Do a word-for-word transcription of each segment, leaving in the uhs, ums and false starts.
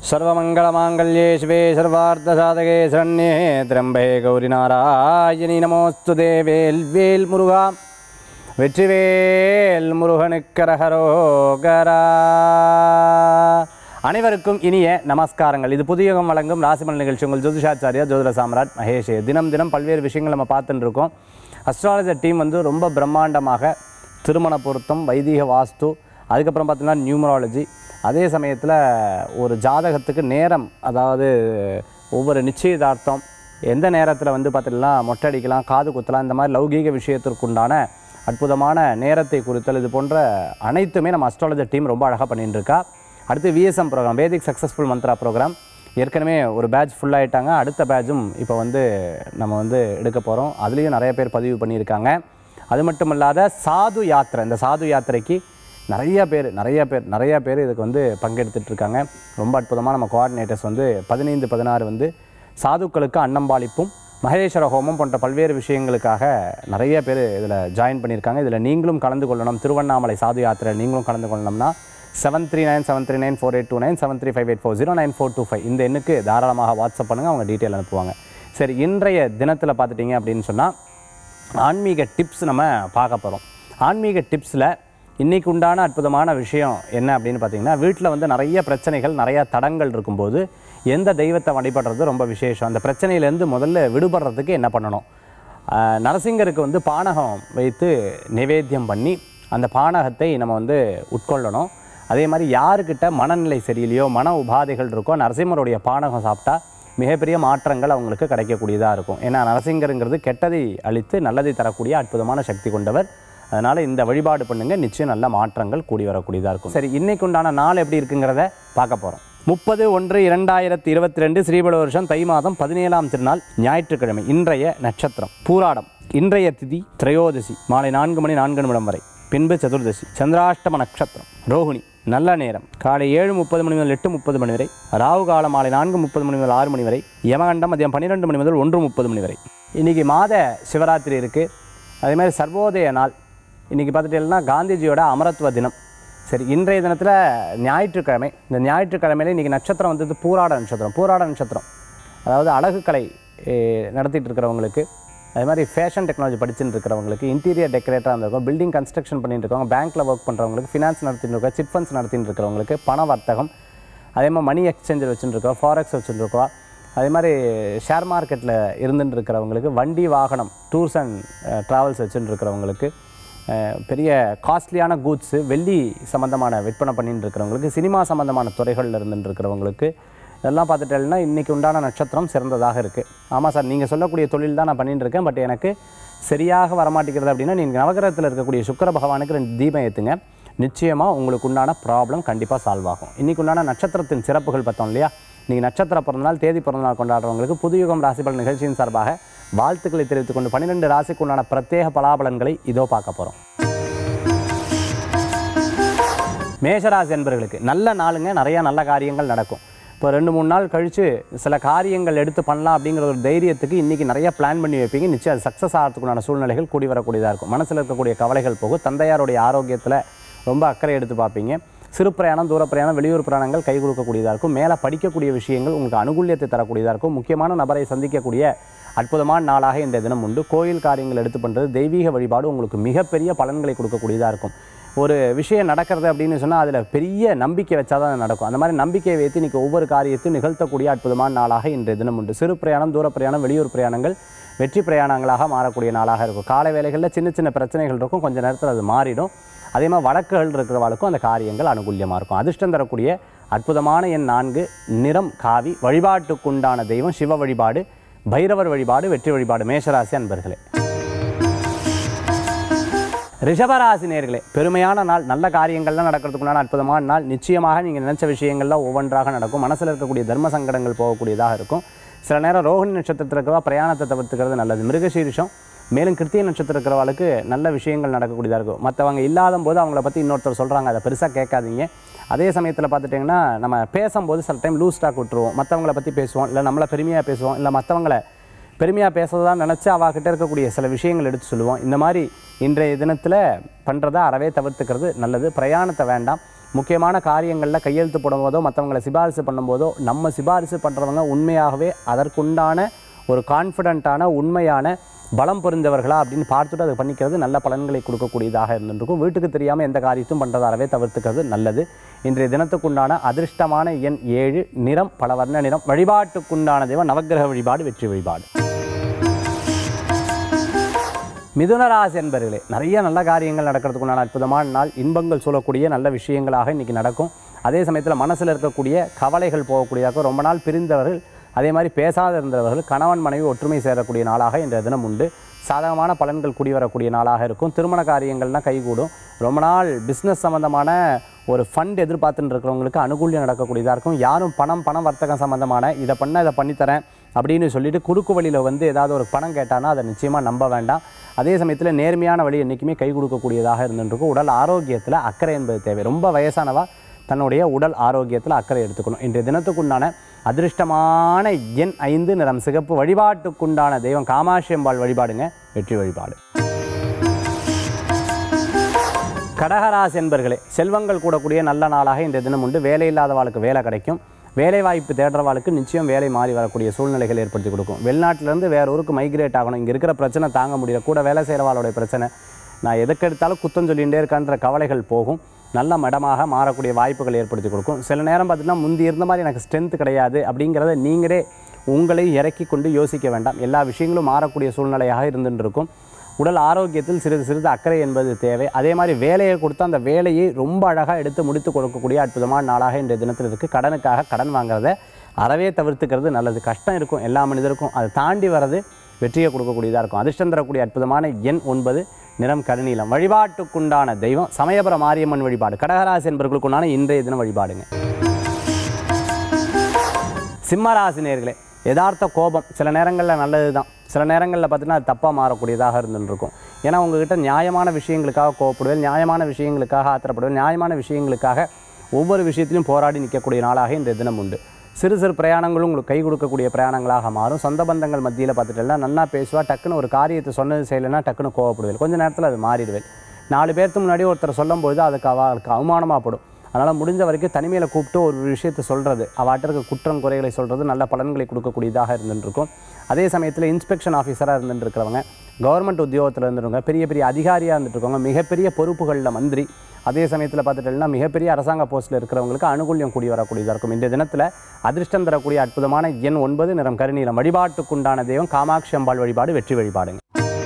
सर्वमंगलमांगल्ये शिवे सर्वार्थसाधके शरण्ये त्र्यंबके गौरी नारायणी नमोस्तुते वेल वेल मुरुगा வெற்றிவேல் முருகனுக்கரஹரோகரா. அனைவருக்கும் இனிய நமஸ்காரங்கள். இது புதியகம் வழங்கும் ராசிமல் நிகழ்ச்சி. உங்கள் ஜோதிஷாச்சாரியா ஜோதிட சாம்ராட் மகேஷ். தினம் தினம் பல்வேறு விஷயங்கள் நம்ம பார்த்துட்டு இருக்கோம். அஸ்ட்ராலஜர் டீம் வந்து ரொம்ப பிரம்மாண்டமாக திருமண பொருத்தம், வைதிக வாஸ்து, அதுக்கப்புறம் பார்த்தீங்கன்னா நியூமராலஜி, அதே சமயத்தில் ஒரு ஜாதகத்துக்கு நேரம், அதாவது ஒவ்வொரு நிச்சயதார்த்தம் எந்த நேரத்தில் வந்து பார்த்திங்கன்னா மொட்டை அடிக்கலாம், காது குத்தலாம், இந்த மாதிரி லௌகீக விஷயத்திற்குண்டான அற்புதமான நேரத்தை குறித்தல், இது போன்ற அனைத்துமே நம்ம அஸ்ட்ராலஜர் டீம் ரொம்ப அழகாக பண்ணிட்டு இருக்கா. அடுத்து VSM program, Vedic successful mantra program, ஏற்கனவே ஒரு பேட்ச் ஃபுல்லாகிட்டாங்க. அடுத்த பேட்சும் இப்போ வந்து நம்ம வந்து எடுக்க போகிறோம். அதுலேயும் நிறைய பேர் பதிவு பண்ணியிருக்காங்க. அது மட்டும் இல்லாத சாது யாத்திரை, இந்த சாது யாத்திரைக்கு நிறைய பேர் நிறைய பேர் நிறைய பேர் இதுக்கு வந்து பங்கெடுத்துட்ருக்காங்க. ரொம்ப அற்புதமாக நம்ம கோஆர்டினேட்டர்ஸ் வந்து பதினைந்து பதினாறு வந்து சாதுக்களுக்கு அன்னம்பாளிப்பும் மகேஸ்வர ஹோமம் போன்ற பல்வேறு விஷயங்களுக்காக நிறைய பேர் இதில் ஜாயின் பண்ணியிருக்காங்க. இதில் நீங்களும் கலந்து கொள்ளணும். திருவண்ணாமலை சாது யாத்திரை நீங்களும் கலந்து கொள்ளணும்னா seven three nine seven three nine four eight two nine seven three five eight four zero nine four two five இந்த எண்ணுக்கு தாராளமாக வாட்ஸ்அப் பண்ணுங்கள், அவங்க டீட்டெயில் அனுப்புவாங்க. சரி, இன்றைய தினத்தில் பார்த்துட்டிங்க அப்படின்னு சொன்னால் ஆன்மீக டிப்ஸ் நம்ம பார்க்க போகிறோம். ஆன்மீக டிப்ஸில் இன்றைக்கு உண்டான அற்புதமான விஷயம் என்ன அப்படின்னு பார்த்திங்கன்னா, வீட்டில் வந்து நிறைய பிரச்சனைகள், நிறையா தடங்கள் இருக்கும்போது எந்த தெய்வத்தை வழிபடுறது ரொம்ப விசேஷம். அந்த பிரச்சனையிலேருந்து முதல்ல விடுபடுறதுக்கு என்ன பண்ணணும்? நரசிங்கருக்கு வந்து பானகம் வைத்து நிவேத்தியம் பண்ணி அந்த பானகத்தை நம்ம வந்து உட்கொள்ளணும். அதே மாதிரி யாருக்கிட்ட மனநிலை சரியில்லையோ, மன உபாதைகள் இருக்கோ, நரசிம்மருடைய பானகம் சாப்பிட்டா மிகப்பெரிய மாற்றங்கள் அவங்களுக்கு கிடைக்கக்கூடியதாக இருக்கும். ஏன்னா நரசிங்கருங்கிறது கெட்டதை அழித்து நல்லதை தரக்கூடிய அற்புதமான சக்தி கொண்டவர். அதனால் இந்த வழிபாடு பண்ணுங்கள், நிச்சயம் நல்ல மாற்றங்கள் கூடி வரக்கூடியதாக இருக்கும். சரி, இன்றைக்கு உண்டான நாள் எப்படி இருக்குங்கிறத பார்க்க போகிறோம். முப்பது ஒன்று இரண்டாயிரத்தி இருபத்தி ரெண்டு ஸ்ரீபல வருஷம் தை மாதம் பதினேழாம் திருநாள் ஞாயிற்றுக்கிழமை. இன்றைய நட்சத்திரம் பூராடம். இன்றைய திதி திரையோதசி மாலை நான்கு மணி நான்கு நிமிடம் வரை, பின்பு சதுர்தசி. சந்திராஷ்டம நட்சத்திரம் ரோஹிணி. நல்ல நேரம் காலை ஏழு முப்பது மணி முதல் எட்டு முப்பது மணி வரை, ராகு காலம் மாலை நான்கு முப்பது மணி முதல் ஆறு மணி வரை, யமகண்டம் மதியம் பன்னிரெண்டு மணி முதல் ஒன்று முப்பது மணி வரை. இன்றைக்கி மாத சிவராத்திரி இருக்குது. அதே மாதிரி சர்வோதய நாள். இன்றைக்கி பார்த்துட்டீங்கன்னா காந்திஜியோட அமரத்துவ தினம். சரி, இன்றைய தினத்தில் ஞாயிற்றுக்கிழமை. இந்த ஞாயிற்றுக்கிழமையில் இன்றைக்கி நட்சத்திரம் வந்தது பூராட நட்சத்திரம். பூராட நட்சத்திரம் அதாவது அழகு கலை நடத்திட்டு இருக்கிறவங்களுக்கு, அதே மாதிரி ஃபேஷன் டெக்னாலஜி படிச்சுட்டு இருக்கிறவங்களுக்கு, இன்டீரியர் டெக்கரேட்டராக இருந்திருக்கோம், பில்டிங் கன்ஸ்ட்ரக்ஷன் பண்ணிட்டு இருக்கவங்க, பேங்க்கில் ஒர்க் பண்ணுறவங்களுக்கு, ஃபினான்ஸ் நடத்திட்டு இருக்கோம், சிட் ஃபண்ட்ஸ் நடத்திட்டு இருக்கிறவங்களுக்கு, பண வர்த்தகம், அதே மாதிரி மணி எக்ஸ்சேஞ்சர் வச்சுட்டு இருக்கோம், ஃபாரெக்ஸ் வச்சுட்டு இருக்கோம், அதே மாதிரி ஷேர் மார்க்கெட்டில் இருந்துட்டு இருக்கிறவங்களுக்கு, வண்டி வாகனம் டூர்ஸ் அண்ட் ட்ராவல்ஸ் வச்சுட்டு இருக்கிறவங்களுக்கு, பெரிய காஸ்ட்லியான கூட்ஸு வெள்ளி சம்மந்தமான விற்பனை பண்ணிட்டு இருக்கிறவங்களுக்கு, சினிமா சம்மந்தமான துறைகளில் இருந்துட்டு இருக்கிறவங்களுக்கு, இதெல்லாம் பார்த்துட்டேன்னா இன்றைக்கி உண்டான நட்சத்திரம் சிறந்ததாக இருக்குது. ஆமாம் சார், நீங்கள் சொல்லக்கூடிய தொழில் தான் நான் பண்ணிட்டு இருக்கேன், பட் எனக்கு சரியாக வரமாட்டேங்கிறது அப்படின்னா நீங்கள் நவகிரகத்தில் இருக்கக்கூடிய சுக்கிர பகவானுக்கு ரெண்டு தீபம் ஏற்றுங்க, நிச்சயமாக உங்களுக்கு உண்டான ப்ராப்ளம் கண்டிப்பாக சால்வ் ஆகும். இன்றைக்கி உண்டான நட்சத்திரத்தின் சிறப்புகள் பார்த்தோம் இல்லையா? இன்றைக்கி நட்சத்திர பிறந்தநாள், தேதி பிறந்தநாள் கொண்டாடுறவங்களுக்கு புதுயுகம் ராசிபலன் நிகழ்ச்சியின் சார்பாக வாழ்த்துக்களை தெரிவித்துக் கொண்டு பன்னிரெண்டு ராசிக்கு உண்டான பிரத்யேக பலாபலன்களை இதோ பார்க்க போகிறோம். மேஷராசி என்பவர்களுக்கு நல்ல நாளுங்க. நிறையா நல்ல காரியங்கள் நடக்கும். இப்போ ரெண்டு மூணு நாள் கழித்து சில காரியங்கள் எடுத்து பண்ணலாம் அப்படிங்கிற ஒரு தைரியத்துக்கு இன்றைக்கி நிறையா பிளான் பண்ணி வைப்பீங்க. நிச்சயம் அது சக்ஸஸ் ஆகிறதுக்குண்டான சூழ்நிலைகள் கூடி வரக்கூடியதாக இருக்கும். மனசில் இருக்கக்கூடிய கவலைகள் போகும். தந்தையாருடைய ஆரோக்கியத்தில் ரொம்ப அக்கறை எடுத்து பார்ப்பீங்க. சிறு பிரயாணம், தூர பிரயாணம், வெளியூர் பிரயாணங்கள் கை கொடுக்கக்கூடியதாக இருக்கும். மேலே படிக்கக்கூடிய விஷயங்கள் உங்களுக்கு அனுகூல்யத்தை தரக்கூடியதாக இருக்கும். முக்கியமான நபரை சந்திக்கக்கூடிய அற்புதமான நாளாக இந்த தினம் உண்டு. கோயில் காரியங்கள் எடுத்து பண்ணுறது, தெய்வீக வழிபாடு உங்களுக்கு மிகப்பெரிய பலன்களை கொடுக்கக்கூடியதாக இருக்கும். ஒரு விஷயம் நடக்கிறது அப்படின்னு சொன்னால் அதில் பெரிய நம்பிக்கை வச்சா தான் நடக்கும். அந்த மாதிரி நம்பிக்கையை வைத்து இன்றைக்கி ஒவ்வொரு காரியத்தையும் நிகழ்த்தக்கூடிய அற்புதமான நாளாக இன்றைய தினம் உண்டு. சிறு பிரயாணம், தூர பிரயாணம், வெளியூர் பிரயாணங்கள் வெற்றி பிரயாணங்களாக மாறக்கூடிய நாளாக இருக்கும். காலை வேளைகளில் சின்ன சின்ன பிரச்சனைகள் இருக்கும், கொஞ்சம் நேரத்தில் அது மாறிடும். அதே மாதிரி வழக்குகள் இருக்கிறவளுக்கும் அந்த காரியங்கள் அனுகூல்யமாக இருக்கும். அதிர்ஷ்டம் தரக்கூடிய அற்புதமான எண் நான்கு, நிறம் காவி. வழிபாட்டுக்குண்டான தெய்வம் சிவ வழிபாடு, பைரவர் வழிபாடு, வெற்றி வழிபாடு. மேஷராசி அன்பர்களே. ரிஷபராசி நேயர்களே, பெருமையான நாள். நல்ல காரியங்கள்லாம் நடக்கிறதுக்குண்டான அற்புதமான நாள். நிச்சயமாக நீங்கள் நினைச்ச விஷயங்கள்லாம் ஒவ்வொன்றாக நடக்கும். மனசில் இருக்கக்கூடிய தர்ம சங்கடங்கள் போகக்கூடியதாக இருக்கும். சில நேரம் ரோஹிணி நட்சத்திரத்தில் இருக்கிறவா பிரயாணத்தை தவிர்த்துக்கிறது நல்லது. மிருகசீரிஷம் மேலும் கிருத்திய நட்சத்திரம் இருக்கிறவளுக்கு நல்ல விஷயங்கள் நடக்கக்கூடியதாக இருக்கும். மற்றவங்க இல்லாத போது அவங்கள பற்றி இன்னொருத்தர் சொல்கிறாங்க, அதை பெருசாக கேட்காதீங்க. அதே சமயத்தில் பார்த்துட்டிங்கன்னா நம்ம பேசும்போது சில டைம் லூஸ் டாக் விட்டுருவோம். மற்றவங்கள பற்றி பேசுவோம், இல்லை நம்மளை பெருமையாக பேசுவோம், இல்லை மற்றவங்களை பெருமையாக பேசுறதான் நினச்சி அவகிட்ட இருக்கக்கூடிய சில விஷயங்கள் எடுத்து சொல்லுவோம். இந்த மாதிரி இன்றைய தினத்தில் பண்ணுறதை அறவே தவிர்த்துக்கிறது நல்லது. பிரயாணத்தை வேண்டாம். முக்கியமான காரியங்களில் கையெழுத்து போடும்போதோ மற்றவங்களை சிபாரிசு பண்ணும்போதோ நம்ம சிபாரிசு பண்ணுறவங்க உண்மையாகவே அதற்குண்டான ஒரு கான்ஃபிடென்ட்டான உண்மையான பலம் புரிந்தவர்களா அப்படின்னு பார்த்துட்டு அதை பண்ணிக்கிறது நல்ல பலன்களை கொடுக்கக்கூடியதாக இருந்திருக்கும். வீட்டுக்கு தெரியாமல் எந்த காரியத்தையும் பண்ணுறதாகவே தவிர்த்துக்கிறது நல்லது. இன்றைய தினத்துக்குண்டான அதிர்ஷ்டமான எண் ஏழு, நிறம் பல வர்ண நிறம். வழிபாட்டுக்குண்டான தெய்வம் நவக்கிரக வழிபாடு, வெற்றி வழிபாடு. மிதுனராசி என்பர்களே, நிறைய நல்ல காரியங்கள் நடக்கிறதுக்குண்டான அற்புதமான நாள். இன்பங்கள் சூழக்கூடிய நல்ல விஷயங்களாக இன்றைக்கி நடக்கும். அதே சமயத்தில் மனசில் இருக்கக்கூடிய கவலைகள் போகக்கூடியதாக, ரொம்ப நாள் பிரிந்தவர்கள் அதே மாதிரி பேசாத இருந்தவர்கள் கணவன் மனைவி ஒற்றுமை சேரக்கூடிய நாளாக இன்றைய தினம் உண்டு. சாதகமான பலன்கள் கூடி வரக்கூடிய நாளாக இருக்கும். திருமண காரியங்கள்லாம் கைகூடும். ரொம்ப நாள் பிஸ்னஸ் சம்மந்தமான ஒரு ஃபண்ட் எதிர்பார்த்துட்டு இருக்கிறவங்களுக்கு அனுகூல்யம் நடக்கக்கூடியதாக இருக்கும். யாரும் பணம் பணம் வர்த்தகம் சம்மந்தமான இதை பண்ண இதை பண்ணித்தரேன் அப்படின்னு சொல்லிட்டு குறுக்கு வழியில் வந்து ஏதாவது ஒரு பணம் கேட்டானா அதை நிச்சயமாக நம்ப வேண்டாம். அதே சமயத்தில் நேர்மையான வழி என்றைக்குமே கை கொடுக்கக்கூடியதாக இருந்துருக்கும். உடல் ஆரோக்கியத்தில் அக்கறை என்பது தேவை. ரொம்ப வயசானவா தன்னுடைய உடல் ஆரோக்கியத்தில் அக்கறை எடுத்துக்கணும். இன்றைய தினத்துக்குண்டான அதிர்ஷ்டமான எண் ஐந்து, நிறம் சிகப்பு. வழிபாட்டுக்குண்டான தெய்வம் காமாட்சி அம்பாள் வழிபாடுங்க, வெற்றி வழிபாடு. கடகராசி என்பர்களே, செல்வங்கள் கூடக்கூடிய நல்ல நாளாக இன்றைய தினம் உண்டு. வேலை இல்லாதவாளுக்கு வேலை கிடைக்கும். வேலை வாய்ப்பு தேடுறவாளுக்கு நிச்சயம் வேலை மாறி வரக்கூடிய சூழ்நிலைகள் ஏற்படுத்தி கொடுக்கும். வெளிநாட்டிலேருந்து வேற ஊருக்கு மைக்ரேட் ஆகணும், இங்கே இருக்கிற பிரச்சனை தாங்க முடியல, கூட வேலை செய்கிறவாளுடைய பிரச்சனை, நான் எதுக்கு எடுத்தாலும் குத்தம் சொல்லிகிட்டே இருக்கான்ற கவலைகள் போகும். நல்ல மடமாக மாறக்கூடிய வாய்ப்புகள் ஏற்படுத்தி கொடுக்கும். சில நேரம் பார்த்திங்கன்னா முந்தி இருந்த மாதிரி எனக்கு ஸ்ட்ரென்த் கிடையாது அப்படிங்கிறத நீங்களே உங்களை இறக்கி கொண்டு யோசிக்க வேண்டாம். எல்லா விஷயங்களும் மாறக்கூடிய சூழ்நிலையாக இருந்துட்டு இருக்கும். உடல் ஆரோக்கியத்தில் சிறிது சிறிது அக்கறை என்பது தேவை. அதே மாதிரி வேலையை கொடுத்து அந்த வேலையை ரொம்ப அழகாக எடுத்து முடித்து கொடுக்கக்கூடிய அற்புதமான நாளாக இன்றைய தினத்தில் இருக்குது. கடனுக்காக கடன் வாங்குறத அறவே தவிர்த்துக்கிறது நல்லது. கஷ்டம் இருக்கும் எல்லா மனிதருக்கும், அதை தாண்டி வர்றது வெற்றியை கொடுக்கக்கூடியதாக இருக்கும். அதிர்ஷ்டம் தரக்கூடிய அற்புதமான எண் ஒன்பது, நிறம் கருநீலம். வழிபாட்டுக்குண்டான தெய்வம் சமயபுர மாரியம்மன் வழிபாடு. கடகராசி என்பவர்களுக்குண்டான இன்றைய தினம் வழிபாடுங்க. சிம்மராசி நேயர்களே, யதார்த்த கோபம் சில நேரங்களில் நல்லது தான், சில நேரங்களில் பார்த்திங்கன்னா அது தப்பாக மாறக்கூடியதாக இருந்துருக்கும். ஏன்னா உங்கள்கிட்ட நியாயமான விஷயங்களுக்காக கோவப்படுவேன், நியாயமான விஷயங்களுக்காக ஆத்திரப்படுவேன், நியாயமான விஷயங்களுக்காக ஒவ்வொரு விஷயத்திலும் போராடி நிற்கக்கூடிய நாளாக இன்றைய தினம் உண்டு. சிறு சிறு பிரயாணங்களும் உங்களுக்கு கை கொடுக்கக்கூடிய பிரயாணங்களாக மாறும். சொந்த பந்தங்கள் மத்தியில் பார்த்துட்டேன்னா நன்னா பேசுவா, டக்குன்னு ஒரு காரியத்தை சொன்னது செய்யலைன்னா டக்குன்னு கோவப்படுவேன். கொஞ்சம் நேரத்தில் அது மாறிடுவேன். நாலு பேருக்கு முன்னாடி ஒருத்தர் சொல்லும்பொழுது அதுக்கு அவளுக்கு அவமானமாக படும். அதனால் முடிஞ்ச வரைக்கும் தனிமையில் கூப்பிட்டு ஒரு விஷயத்தை சொல்கிறது, அவட்ட இருக்க குற்றம் குறைகளை சொல்கிறது நல்ல பலன்களை கொடுக்கக்கூடியதாக இருந்துருக்கும். அதே சமயத்தில் இன்ஸ்பெக்ஷன் ஆஃபீஸராக இருந்துட்டு இருக்கிறவங்க, கவர்மெண்ட் உத்தியோகத்தில் இருந்துருவங்க, பெரிய பெரிய அதிகாரியாக இருந்துட்டு இருக்கவங்க, மிகப்பெரிய பொறுப்புகளில் மந்திரி, அதே சமயத்தில் பார்த்துட்டேன்னா மிகப்பெரிய அரசாங்க போஸ்ட்டில் இருக்கிறவங்களுக்கு அனுகூல்யம் கூடி வரக்கூடியதாக இருக்கும். இந்த தினத்தில் அதிர்ஷ்டம் தரக்கூடிய அற்புதமான எண் ஒன்பது, நிறம் கருநீலம். வழிபாட்டுக்குண்டான தெய்வம் காமாட்சி அம்பாள் வழிபாடு, வெற்றி வழிபாடுங்க.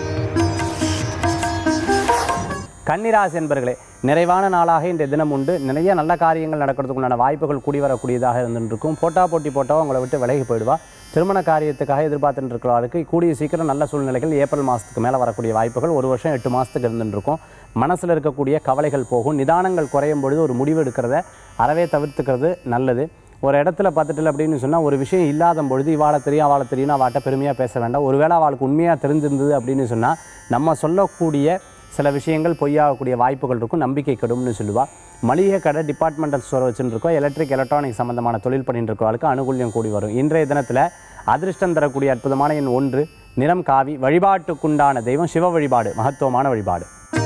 கன்னிராசி என்பர்களே, நிறைவான நாளாக இன்றைய தினம் உண்டு. நிறைய நல்ல காரியங்கள் நடக்கிறதுக்குண்டான வாய்ப்புகள் கூடி வரக்கூடியதாக இருந்துருக்கும். போட்டா போட்டி போட்டாவோ உங்களை விட்டு விலகி போயிடுவா. திருமண காரியத்துக்காக எதிர்பார்த்துட்டு இருக்கிறவர்களுக்கு கூடிய சீக்கிரம் நல்ல சூழ்நிலைகள் ஏப்ரல் மாதத்துக்கு மேலே வரக்கூடிய வாய்ப்புகள் ஒரு வருஷம் எட்டு மாதத்துக்கு இருந்துருக்கும். மனசில் இருக்கக்கூடிய கவலைகள் போகும். நிதானங்கள் குறையும் பொழுது ஒரு முடிவு எடுக்கிறத அறவே தவிர்த்துக்கிறது நல்லது. ஒரு இடத்துல பார்த்துட்டு அப்படின்னு சொன்னால் ஒரு விஷயம் இல்லாத பொழுது இவாளை தெரியும் அவளை தெரியும் அவட்ட பெருமையாக பேச வேண்டாம். ஒருவேளை அவளுக்கு உண்மையாக தெரிஞ்சிருந்தது அப்படின்னு சொன்னால் நம்ம சொல்லக்கூடிய சில விஷயங்கள் பொய்யாகக்கூடிய வாய்ப்புகள் இருக்கும். நம்பிக்கை கெடும்னு சொல்லுவாள். மளிகை கடை, டிபார்ட்மெண்டல் ஸ்டோர் வச்சுட்டு இருக்கோம், எலக்ட்ரிக் எலக்ட்ரானிக் சம்மந்தமான தொழில் பண்ணிட்டு இருக்கவர்களுக்கு அனுகூல்யம் கூடி வரும். இன்றைய தினத்தில் அதிர்ஷ்டம் தரக்கூடிய அற்புதமான எண் ஒன்று, நிறம் காவி. வழிபாட்டுக்குண்டான தெய்வம் சிவ வழிபாடு, மகத்துவமான வழிபாடு.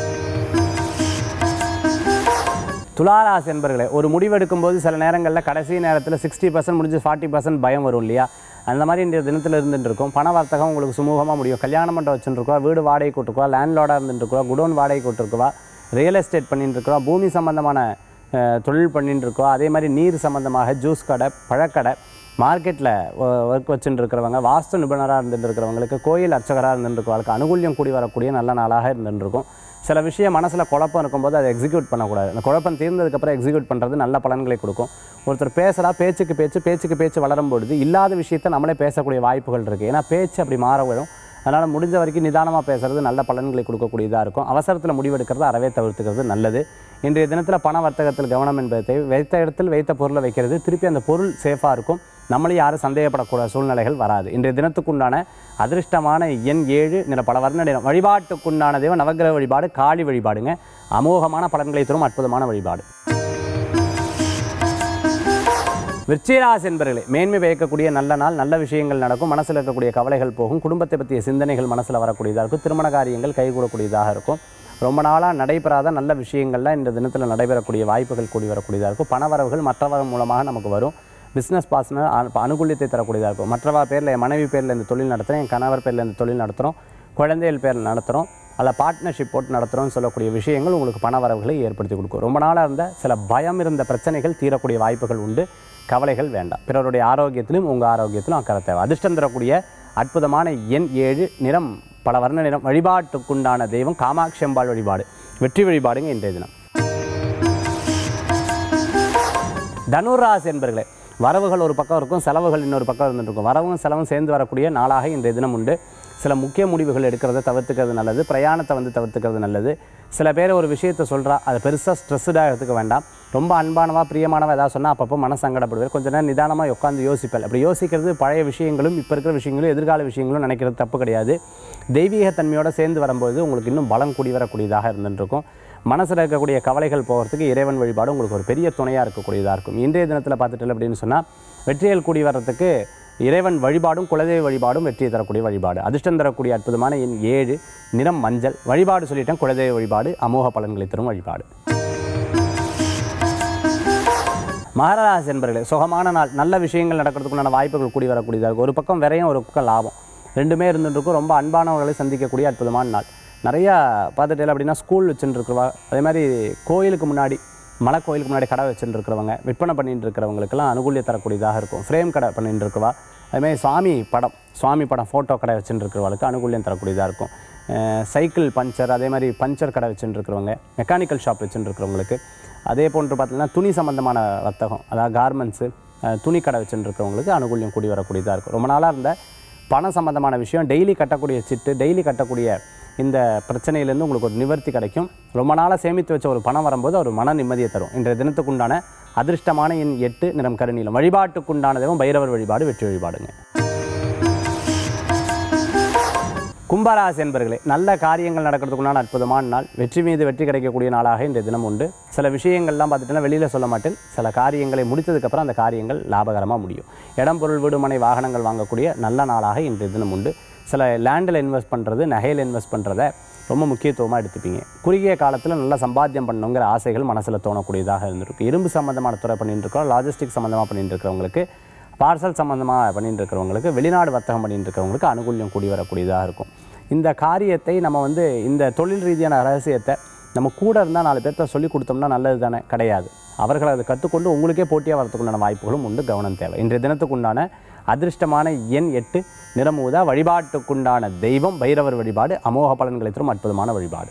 துளாராசி என்பர்களே, ஒரு முடிவெடுக்கும்போது சில நேரங்களில் கடைசி நேரத்தில் சிக்ஸ்டி பர்சன்ட் முடிஞ்சு ஃபார்ட்டி பர்சன்ட் பயம் வரும் இல்லையா? அந்த மாதிரி இந்த தினத்தில் இருந்துட்டு இருக்கும். பண வர்த்தகம் உங்களுக்கு சுமூகமாக முடியும். கல்யாணம் பண்ணுற வச்சுருக்கோம், வீடு வாடகை கூட்டுருக்கோம், லேண்ட்லோடாக இருந்துட்டுருக்கோம், குடோன் வாடகை கூட்டிருக்கோம், ரியல் எஸ்டேட் பண்ணிட்டு இருக்கிறோம், பூமி சம்பந்தமான தொழில் பண்ணிட்டு இருக்கோம். அதே மாதிரி நீர் சம்பந்தமாக ஜூஸ் கடை, பழக்கடை, மார்க்கெட்டில் ஒர்க் வச்சுட்டு இருக்கிறவங்க, வாஸ்து நிபுணராக இருந்துட்டு இருக்கிறவங்களுக்கு, கோயில் அர்ச்சகராக இருந்துட்டு இருக்கிறவங்களுக்கு அனுகூல்யம் கூடி வரக்கூடிய நல்ல நாளாக இருந்துட்டு இருக்கும். சில விஷயம் மனசில் குழப்பம் இருக்கும்போது அதை எக்ஸிக்யூட் பண்ணக்கூடாது. அந்த குழப்பம் தீர்ந்ததுக்கப்புறம் எக்ஸிக்யூட் பண்ணுறது நல்ல பலன்களை கொடுக்கும். ஒருத்தர் பேசுகிறா, பேச்சுக்கு பேச்சு பேச்சுக்கு பேச்சு வளரும் பொழுது இல்லாத விஷயத்தை நம்மளே பேசக்கூடிய வாய்ப்புகள் இருக்குது. ஏன்னா பேச்சு அப்படி மாற விடும். அதனால் முடிஞ்ச வரைக்கும் நிதானமாக பேசுகிறது நல்ல பலன்களை கொடுக்கக்கூடியதாக இருக்கும். அவசரத்தில் முடிவெடுக்கிறது அறவே தவிர்த்துக்கிறது நல்லது. இன்றைய தினத்தில் பண வர்த்தகத்தில் கவனம் என்பது தேவை. வைத்த இடத்தில் வைத்த பொருளை வைக்கிறது, திருப்பி அந்த பொருள் சேஃபாக இருக்கும். நம்மளே யாரும் சந்தேகப்படக்கூடாத சூழ்நிலைகள் வராது. இன்றைய தினத்துக்குண்டான அதிர்ஷ்டமான எண் ஏழு, நிற பல வர்ண நிறம். வழிபாட்டுக்குண்டான தெய்வம் நவக்கிரக வழிபாடு, காளி வழிபாடுங்க. அமோகமான பலன்களை தரும் அற்புதமான வழிபாடு. விருச்சிகராசி என்பவர்களே, மேன்மை பயக்கக்கூடிய நல்ல நாள். நல்ல விஷயங்கள் நடக்கும். மனசில் இருக்கக்கூடிய கவலைகள் போகும். குடும்பத்தை பற்றிய சிந்தனைகள் மனசில் வரக்கூடியதாக இருக்கும். திருமண காரியங்கள் கைகூடக்கூடியதாக இருக்கும். ரொம்ப நாளாக நடைபெறாத நல்ல விஷயங்கள்லாம் இந்த தினத்தில் நடைபெறக்கூடிய வாய்ப்புகள் கூடி வரக்கூடியதாக இருக்கும். பணவரவுகள் மற்றவர் மூலமாக நமக்கு வரும். பிஸ்னஸ் பார்ட்னர் அனுகூலியத்தை தரக்கூடியதாக இருக்கும். மற்றவா பேரில் என் மனைவி பேரில் இந்த தொழில் நடத்துகிறோம், என் கணவர் பேரில் இந்த தொழில் நடத்துகிறோம், குழந்தைகள் பேரில் நடத்துகிறோம், அதில் பார்ட்னர்ஷிப் போட்டு நடத்துகிறோம்னு சொல்லக்கூடிய விஷயங்கள் உங்களுக்கு பணவரவுகளை ஏற்படுத்தி கொடுக்கும். ரொம்ப நாளாக இருந்த சில பயம் இருந்த பிரச்சனைகள் தீரக்கூடிய வாய்ப்புகள் உண்டு. கவலைகள் வேண்டாம். பிறருடைய ஆரோக்கியத்திலும் உங்கள் ஆரோக்கியத்திலும் அக்கறை தேவை. அதிர்ஷ்டம் தரக்கூடிய அற்புதமான எண் ஏழு, நிறம் பல வர்ண நிறம். வழிபாட்டுக்குண்டான தெய்வம் காமாட்சி அம்பாள் வழிபாடு, வெற்றி வழிபாடுங்க இன்றைய தினம். தனுராசி என்பர்களே, வரவுகள் ஒரு பக்கம் இருக்கும், செலவுகள் இன்னொரு பக்கம் இருந்துட்டு இருக்கும். வரவும் செலவும் சேர்ந்து வரக்கூடிய நாளாக இன்றைய தினம் உண்டு. சில முக்கிய முடிவுகள் எடுக்கிறத தவிர்த்துக்கிறது நல்லது. பிரயாணத்தை வந்து தவிர்த்துக்கிறது நல்லது. சில பேர் ஒரு விஷயத்தை சொல்கிறா, அதை பெருசாக ஸ்ட்ரெஸ்ஸுடாக எடுத்துக்க வேண்டாம். ரொம்ப அன்பானவா பிரியமானவா ஏதாவது சொன்னால் அப்பப்போ மன சங்கடப்படுவார். கொஞ்சம் நேரம் நிதானமாக உட்காந்து யோசிப்பேன். அப்படி யோசிக்கிறது பழைய விஷயங்களும் இப்போ இருக்கிற விஷயங்களும் எதிர்கால விஷயங்களும் நினைக்கிறது தப்பு கிடையாது. தெய்வீகத்தன்மையோடு சேர்ந்து வரும்போது உங்களுக்கு இன்னும் பலம் கூடி வரக்கூடியதாக இருந்துருக்கும். மனசில் இருக்கக்கூடிய கவலைகள் போகிறதுக்கு இறைவன் வழிபாடு உங்களுக்கு ஒரு பெரிய துணையாக இருக்கக்கூடியதாக இருக்கும். இன்றைய தினத்தில் பார்த்துட்டு அப்படின்னு சொன்னால் வெற்றிகள் கூடி வர்றதுக்கு இறைவன் வழிபாடும் குலதெய்வ வழிபாடும் வெற்றியை தரக்கூடிய வழிபாடு. அதிர்ஷ்டம் தரக்கூடிய அற்புதமான எண் ஏழு, நிறம் மஞ்சள். வழிபாடு சொல்லிட்டேன், குலதெய்வ வழிபாடு அமோக பலன்களை தரும் வழிபாடு. மகராசி என்பர்களே, சுகமான நாள். நல்ல விஷயங்கள் நடக்கிறதுக்குண்டான வாய்ப்புகள் கூடி வரக்கூடியதாக இருக்கும். ஒரு பக்கம் விரையும், ஒரு பக்கம் லாபம், ரெண்டுமே இருந்துருக்கும். ரொம்ப அன்பானவர்களை சந்திக்கக்கூடிய அற்புதமான நாள். நிறையா பார்த்துட்டு அப்படின்னா ஸ்கூல் வச்சுருக்குவா, அதே மாதிரி கோயிலுக்கு முன்னாடி மலை கோயிலுக்கு முன்னாடி கடை வச்சுட்டு இருக்கிறவங்க, விற்பனை பண்ணிட்டு இருக்கிறவங்களுக்கெல்லாம் அனுகூலியம் தரக்கூடியதாக இருக்கும். ஃப்ரேம் கடை பண்ணிட்டு இருக்கிறவா, அதுமாதிரி சுவாமி படம் சுவாமி படம் ஃபோட்டோ கடை வச்சுட்டு இருக்கிறவங்களுக்கு அனுகூலியம் தரக்கூடியதாக இருக்கும். சைக்கிள் பஞ்சர், அதே மாதிரி பஞ்சர் கடை வச்சுட்டு இருக்கிறவங்க, மெக்கானிக்கல் ஷாப் வச்சுட்டு இருக்கிறவங்களுக்கு, அதே போன்று பார்த்திங்கன்னா துணி சம்மந்தமான வர்த்தகம், அதாவது கார்மெண்ட்ஸு, துணி கடை வச்சுட்டு இருக்கிறவங்களுக்கு அனுகூலியம் கூடி வரக்கூடியதாக இருக்கும். ரொம்ப நாளாக இருந்த பணம் சம்மந்தமான விஷயம், டெய்லி கட்டக்கூடிய சிட்டு, டெய்லி கட்டக்கூடிய இந்த பிரச்சனையிலேருந்து உங்களுக்கு ஒரு நிவர்த்தி கிடைக்கும். ரொம்ப நாளாக சேமித்து வச்ச ஒரு பணம் வரும்போது ஒரு மன நிம்மதியை தரும். இன்றைய தினத்துக்குண்டான அதிர்ஷ்டமான எண் எட்டு, நிறம் கருநீலம். வழிபாட்டுக்குண்டான தெய்வம் பைரவர் வழிபாடு, வெற்றி வழிபாடுங்க. கும்பராசி என்பர்களே, நல்ல காரியங்கள் நடக்கிறதுக்குண்டான அற்புதமான நாள். வெற்றி மீது வெற்றி கிடைக்கக்கூடிய நாளாக இன்றைய தினம் உண்டு. சில விஷயங்கள்லாம் பார்த்துட்டோன்னா வெளியில் சொல்ல மாட்டேன், சில காரியங்களை முடித்ததுக்கப்புறம் அந்த காரியங்கள் லாபகரமாக முடியும். இடம் பொருள் வீடு மனை வாகனங்கள் வாங்கக்கூடிய நல்ல நாளாக இன்றைய தினம் உண்டு. சில லேண்டில் இன்வெஸ்ட் பண்ணுறது, நகையில் இன்வெஸ்ட் பண்ணுறத ரொம்ப முக்கியத்துவமாக எடுத்துப்பீங்க. குறுகிய காலத்தில் நல்லா சம்பாத்தியம் பண்ணணுங்கிற ஆசைகள் மனசில் தோணக்கூடியதாக இருந்திருக்கு. இரும்பு சம்மந்தமான துறை பண்ணிட்டு இருக்கிறோம், லாஜிஸ்டிக் சம்மந்தமாக பண்ணிட்டு இருக்கிறவங்களுக்கு, பார்சல் சம்மந்தமாக பண்ணிட்டு இருக்கிறவங்களுக்கு, வெளிநாடு வர்த்தகம் பண்ணிட்டு இருக்கிறவங்களுக்கு அனுகூல்யம் கூடி வரக்கூடியதாக இருக்கும். இந்த காரியத்தை நம்ம வந்து இந்த தொழில் ரீதியான ரகசியத்தை நம்ம கூட இருந்தால் நாலு பேர்த்த சொல்லி கொடுத்தோம்னா நல்லது தானே? கிடையாது. அவர்களை அதை கற்றுக்கொண்டு உங்களுக்கே போட்டியாக வரத்துக்குண்டான வாய்ப்புகளும் உண்டு. கவனம் தேவை. இன்றைய தினத்துக்குண்டான அதிர்ஷ்டமான எண் எட்டு, நிறம் ஊதா. வழிபாட்டுக்குண்டான தெய்வம் பைரவர் வழிபாடு அமோக பலன்களை தரும் அற்புதமான வழிபாடு.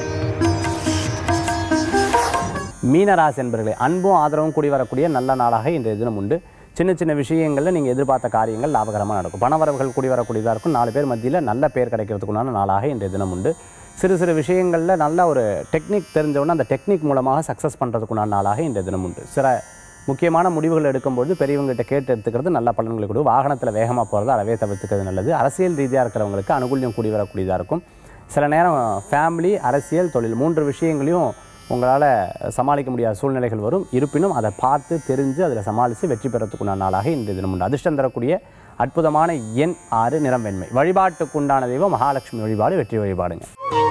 மீனராசி என்பர்களே, அன்பும் ஆதரவும் கூடி வரக்கூடிய நல்ல நாளாக இன்றைய தினம் உண்டு. சின்ன சின்ன விஷயங்களில் நீங்கள் எதிர்பார்த்த காரியங்கள் லாபகரமாக நடக்கும். பணவரவுகள் கூடி வரக்கூடியதாக இருக்கும். நாலு பேர் மத்தியில் நல்ல பேர் கிடைக்கிறதுக்குண்டான நாளாக இன்றைய தினம் உண்டு. சிறு சிறு விஷயங்களில் நல்ல ஒரு டெக்னிக் தெரிஞ்சவுடனே அந்த டெக்னிக் மூலமாக சக்ஸஸ் பண்ணுறதுக்குண்டான நாளாக இன்றைய தினம் உண்டு. சில முக்கியமான முடிவுகள் எடுக்கும்போது பெரியவங்கள்ட்ட கேட்டு எடுத்துக்கிறது நல்ல பலன்களை கொடுக்கும். வாகனத்தில் வேகமாக போகிறது அறவே தவிர்த்துக்கிறது நல்லது. அரசியல் ரீதியாக இருக்கிறவங்களுக்கு அனுகூல்யம் கூடி வரக்கூடியதாக இருக்கும். சில நேரம் ஃபேமிலி, அரசியல், தொழில் மூன்று விஷயங்களையும் உங்களால் சமாளிக்க முடியாத சூழ்நிலைகள் வரும். இருப்பினும் அதை பார்த்து தெரிஞ்சு அதில் சமாளித்து வெற்றி பெறத்துக்குண்டான நாளாக இன்றைய தினம் உண்டு. அதிர்ஷ்டம் தரக்கூடிய அற்புதமான எண் ஆறு, நிறம் வெண்மை. வழிபாட்டுக்குண்டான தெய்வம் மகாலட்சுமி வழிபாடு, வெற்றி வழிபாடுங்க.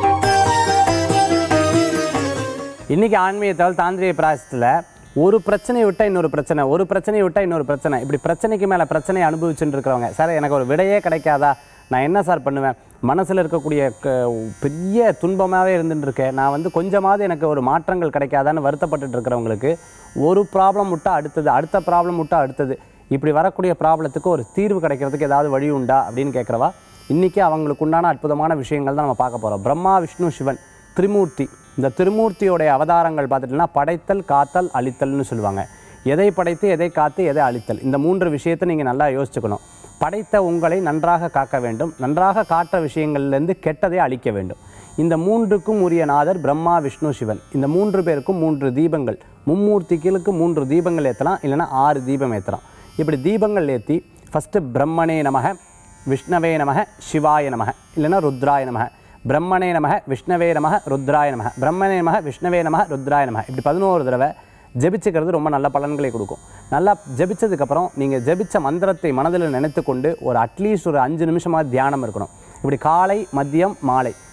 இன்றைக்கி ஆன்மீகத்தால் தாந்திரிய பிராயசத்தில் ஒரு பிரச்சனையை விட்டால் இன்னொரு பிரச்சனை, ஒரு பிரச்சனையை விட்டால் இன்னொரு பிரச்சனை, இப்படி பிரச்சனைக்கு மேலே பிரச்சனையை அனுபவிச்சுட்டு இருக்கிறவங்க, சார் எனக்கு ஒரு விடையே கிடைக்காதா, நான் என்ன சார் பண்ணுவேன், மனசில் இருக்கக்கூடிய பெரிய துன்பமாகவே இருந்துட்டுருக்கேன், நான் வந்து கொஞ்சமாவது எனக்கு ஒரு மாற்றங்கள் கிடைக்காதான்னு வருத்தப்பட்டு இருக்கிறவங்களுக்கு ஒரு ப்ராப்ளம் விட்டால் அடுத்தது, அடுத்த ப்ராப்ளம் விட்டால் அடுத்தது, இப்படி வரக்கூடிய ப்ராப்ளத்துக்கு ஒரு தீர்வு கிடைக்கிறதுக்கு ஏதாவது வழி உண்டா அப்படின்னு கேட்குறவா இன்றைக்கி அவங்களுக்கு உண்டான அற்புதமான விஷயங்கள் தான் நம்ம பார்க்க போகிறோம். பிரம்மா, விஷ்ணு, சிவன், திரிமூர்த்தி. இந்த திருமூர்த்தியோடைய அவதாரங்கள் பார்த்துட்டிங்கன்னா படைத்தல், காத்தல், அழித்தல்னு சொல்லுவாங்க. எதை படைத்து எதை காத்து எதை அழித்தல், இந்த மூன்று விஷயத்தை நீங்கள் நல்லா யோசிச்சுக்கணும். படைத்த உங்களை நன்றாக காக்க வேண்டும், நன்றாக காற்ற விஷயங்கள்லேருந்து கெட்டதை அழிக்க வேண்டும். இந்த மூன்றுக்கும் உரிய நாதர் பிரம்மா, விஷ்ணு, சிவன். இந்த மூன்று பேருக்கும் மூன்று தீபங்கள், மும்மூர்த்திகளுக்கு மூன்று தீபங்கள் ஏற்றலாம், இல்லைனா ஆறு தீபம் ஏற்றலாம். இப்படி தீபங்கள் ஏற்றி ஃபஸ்ட்டு பிரம்மனே நமக, விஷ்ணவே நமக, சிவாய நமக, இல்லைனா ருத்ராய நமக. பிரம்மனே நமக, விஷ்ணவே நமக, ருத்ராய நமக, பிரம்மனே நமக, விஷ்ணவே நமக, ருத்ராய நமக. இப்படி பதினோரு தடவை ஜெபிச்சுக்கிறது ரொம்ப நல்ல பலன்களை கொடுக்கும். நல்லா ஜெபிச்சதுக்கப்புறம் நீங்கள் ஜெபிச்ச மந்திரத்தை மனதில் நினைத்து கொண்டு ஒரு அட்லீஸ்ட் ஒரு அஞ்சு நிமிஷமாக தியானம் இருக்கணும். இப்படி காலை, மதியம், மாலை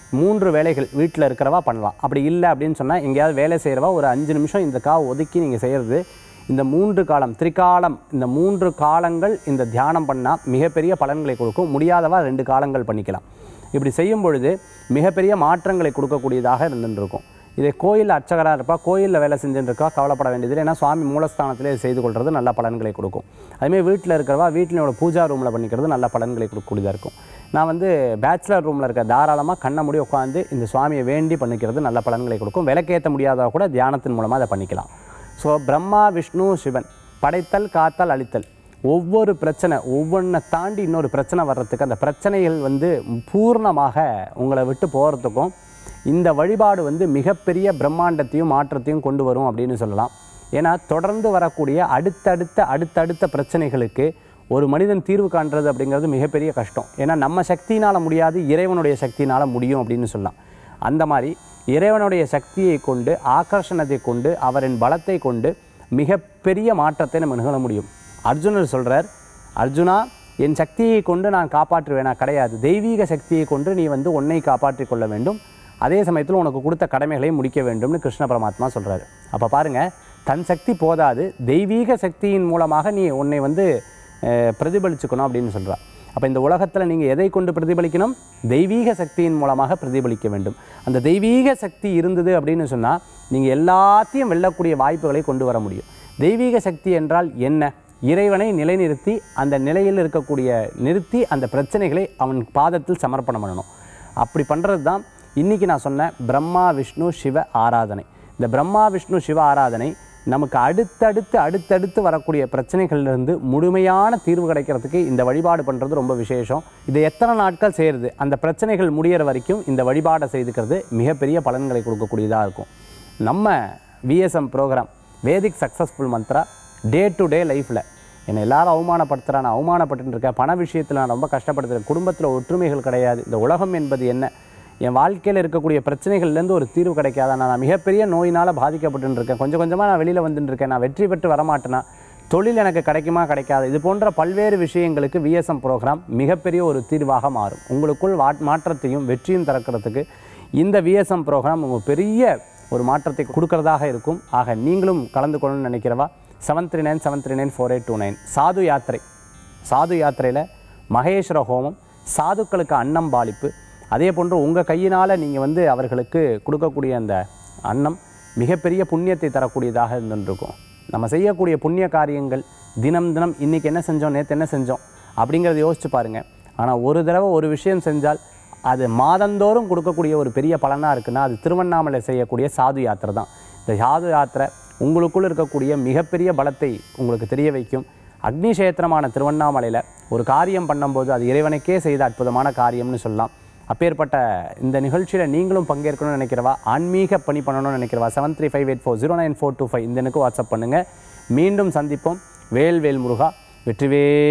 மூன்று வேலைகள் வீட்டில் இருக்கிறவா பண்ணலாம். அப்படி இல்லை அப்படின்னு சொன்னால் எங்கேயாவது வேலை செய்கிறவா ஒரு அஞ்சு நிமிஷம் இந்த கா ஒதுக்கி நீங்கள் செய்கிறது இந்த மூன்று காலம் திரிகாலம் இந்த மூன்று காலங்கள் இந்த தியானம் பண்ணால் மிகப்பெரிய பலன்களை கொடுக்கும். முடியாதவா ரெண்டு காலங்கள் பண்ணிக்கலாம். இப்படி செய்யும் பொழுது மிகப்பெரிய மாற்றங்களை கொடுக்கக்கூடியதாக இருந்துருக்கும். இதே கோயில் அர்ச்சகராக இருப்பா, கோயிலில் வேலை செஞ்சுட்டு இருக்கா, கவலைப்பட வேண்டியதில்லை. ஏன்னா சுவாமி மூலஸ்தானத்திலே செய்து கொள்வது நல்ல பலன்களை கொடுக்கும். அதுமாதிரி வீட்டில் இருக்கிறவா வீட்டிலோட பூஜா ரூமில் பண்ணிக்கிறது நல்ல பலன்களை கொடுக்கக்கூடியதாக இருக்கும். நான் வந்து பேச்சுலர் ரூமில் இருக்க தாராளமாக கண்ணை மூடி உட்காந்து இந்த சுவாமியை வேண்டி பண்ணிக்கிறது நல்ல பலன்களை கொடுக்கும். விளக்கேற்ற முடியாதவா கூட தியானத்தின் மூலமாக அதை பண்ணிக்கலாம். ஸோ பிரம்மா விஷ்ணு சிவன் படைத்தல் காத்தல் அழித்தல் ஒவ்வொரு பிரச்சனை ஒவ்வொன்றை தாண்டி இன்னொரு பிரச்சனை வர்றதுக்கு அந்த பிரச்சனைகள் வந்து பூர்ணமாக உங்களை விட்டு போகிறதுக்கும் இந்த வழிபாடு வந்து மிகப்பெரிய பிரம்மாண்டத்தையும் மாற்றத்தையும் கொண்டு வரும் அப்படின்னு சொல்லலாம். ஏன்னா தொடர்ந்து வரக்கூடிய அடுத்தடுத்த அடுத்தடுத்த பிரச்சனைகளுக்கு ஒரு மனிதன் தீர்வு காண்றது அப்படிங்கிறது மிகப்பெரிய கஷ்டம். ஏன்னா நம்ம சக்தினால் முடியாது, இறைவனுடைய சக்தினால் முடியும் அப்படின்னு சொல்லலாம். அந்த மாதிரி இறைவனுடைய சக்தியை கொண்டு ஆகர்ஷணத்தை கொண்டு அவரின் பலத்தை கொண்டு மிகப்பெரிய மாற்றத்தை நம்ம நிகழ முடியும். அர்ஜுனர் சொல்கிறார், அர்ஜுனா என் சக்தியை கொண்டு நான் காப்பாற்றுவேனா? கிடையாது. தெய்வீக சக்தியை கொண்டு நீ வந்து உன்னை காப்பாற்றி கொள்ள வேண்டும், அதே சமயத்தில் உனக்கு கொடுத்த கடமைகளை முடிக்க வேண்டும்னு கிருஷ்ண பரமாத்மா சொல்கிறாரு. அப்போ பாருங்கள், தன் சக்தி போதாது, தெய்வீக சக்தியின் மூலமாக நீ உன்னை வந்து பிரதிபலிச்சுக்கணும் அப்படின்னு சொல்கிறார். அப்போ இந்த உலகத்தில் நீங்கள் எதை கொண்டு பிரதிபலிக்கணும்? தெய்வீக சக்தியின் மூலமாக பிரதிபலிக்க வேண்டும். அந்த தெய்வீக சக்தி இருந்தது அப்படின்னு சொன்னால் நீங்கள் எல்லாத்தையும் வெல்லக்கூடிய வாய்ப்புகளை கொண்டு வர முடியும். தெய்வீக சக்தி என்றால் என்ன? இறைவனை நிலைநிறுத்தி அந்த நிலையில் இருக்கக்கூடிய நிறுத்தி அந்த பிரச்சனைகளை அவன் பாதத்தில் சமர்ப்பணம் பண்ணணும். அப்படி பண்ணுறது தான் இன்றைக்கி நான் சொன்ன பிரம்மா விஷ்ணு சிவ ஆராதனை. இந்த பிரம்மா விஷ்ணு சிவ ஆராதனை நமக்கு அடுத்தடுத்து அடுத்தடுத்து வரக்கூடிய பிரச்சனைகள்லேருந்து முழுமையான தீர்வு கிடைக்கிறதுக்கு இந்த வழிபாடு பண்ணுறது ரொம்ப விசேஷம். இதை எத்தனை நாட்கள் செய்கிறது, அந்த பிரச்சனைகள் முடிகிற வரைக்கும் இந்த வழிபாடை செய்துக்கிறது மிகப்பெரிய பலன்களை கொடுக்கக்கூடியதாக இருக்கும். நம்ம VSM program Vedic successful mantra day to day லைஃப்பில் என்னை எல்லாரும் அவமானப்படுத்துகிறா, நான் அவமானப்பட்டு இருக்கேன், பண விஷயத்தில் நான் ரொம்ப கஷ்டப்படுத்துகிறேன், குடும்பத்தில் ஒற்றுமைகள் கிடையாது, இந்த உலகம் என்பது என்ன, என் வாழ்க்கையில் இருக்கக்கூடிய பிரச்சனைகள்லேருந்து ஒரு தீர்வு கிடைக்காதா, நான் மிகப்பெரிய நோயினால் பாதிக்கப்பட்டு இருக்கேன், கொஞ்சம் கொஞ்சமாக நான் வெளியில் வந்துட்டுருக்கேன், நான் வெற்றி பெற்று வரமாட்டேனா, தொழில் எனக்கு கிடைக்குமா கிடைக்காது, இது போன்ற பல்வேறு விஷயங்களுக்கு விஎஸ்எம் ப்ரோக்ராம் மிகப்பெரிய ஒரு தீர்வாக மாறும். உங்களுக்குள் வா மாற்றத்தையும் வெற்றியும் திறக்கிறதுக்கு இந்த விஎஸ்எம் ப்ரோக்ராம் உங்களுக்கு பெரிய ஒரு மாற்றத்தை கொடுக்கறதாக இருக்கும். ஆக நீங்களும் கலந்து கொள்ளணும்னு நினைக்கிறவா seven three nine seven three nine four eight two nine சாது யாத்திரை. சாது யாத்திரையில் மகேஸ்வர ஹோமம், சாதுக்களுக்கு அன்னம் பாலிப்பு, அதே போன்று உங்கள் கையினால் நீங்கள் வந்து அவர்களுக்கு கொடுக்கக்கூடிய அந்த அன்னம் மிகப்பெரிய புண்ணியத்தை தரக்கூடியதாக இருந்துருக்கும். நம்ம செய்யக்கூடிய புண்ணிய காரியங்கள் தினம் தினம் இன்றைக்கி என்ன செஞ்சோம், நேற்று என்ன செஞ்சோம் அப்படிங்கிறத யோசிச்சு பாருங்கள். ஆனால் ஒரு தடவை ஒரு விஷயம் செஞ்சால் அது மாதந்தோறும் கொடுக்கக்கூடிய ஒரு பெரிய பலனாக இருக்குன்னா அது திருவண்ணாமலை செய்யக்கூடிய சாது யாத்திரை தான். இந்த சாது யாத்திரை உங்களுக்குள் இருக்கக்கூடிய மிகப்பெரிய பலத்தை உங்களுக்கு தெரிய வைக்கும். அக்னிஷேத்திரமான திருவண்ணாமலையில் ஒரு காரியம் பண்ணும்போது அது இறைவனுக்கே செய்த அற்புதமான காரியம்னு சொல்லலாம். அப்பேற்பட்ட இந்த நிகழ்ச்சியில் நீங்களும் பங்கேற்கணும்னு நினைக்கிறவா, ஆன்மீக பணி பண்ணணும்னு நினைக்கிறவா seven three five eight four zero nine four two five இந்த எனக்கு வாட்ஸ்அப் பண்ணுங்கள். மீண்டும் சந்திப்போம். வேல் வேல் முருகா,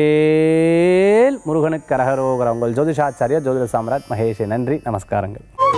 வெற்றிவேல் முருகனுக்கு கரகரோகர. உங்கள் ஜோதிஷாச்சாரியா ஜோதிட சாம்ராட் மகேஷ். நன்றி, நமஸ்காரங்கள்.